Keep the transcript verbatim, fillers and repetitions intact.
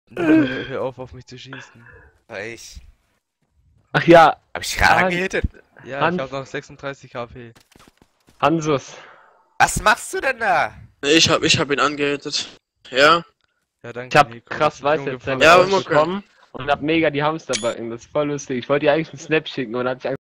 Hör auf, auf mich zu schießen. War ich. Ach ja, Hab ich gerade Ah, angehittet? Ja, Hans. ich hab noch sechsunddreißig H P. Hansus. Was machst du denn da? Ich hab, ich hab ihn angehittet. Ja? Ja, danke. Ich hab Nico, krass das ist weiße umgefallen. Zähne Ja, aber immer bekommen und hab mega die Hamsterbacken. Das ist voll lustig. Ich wollte dir eigentlich einen Snap schicken und dann hatte ich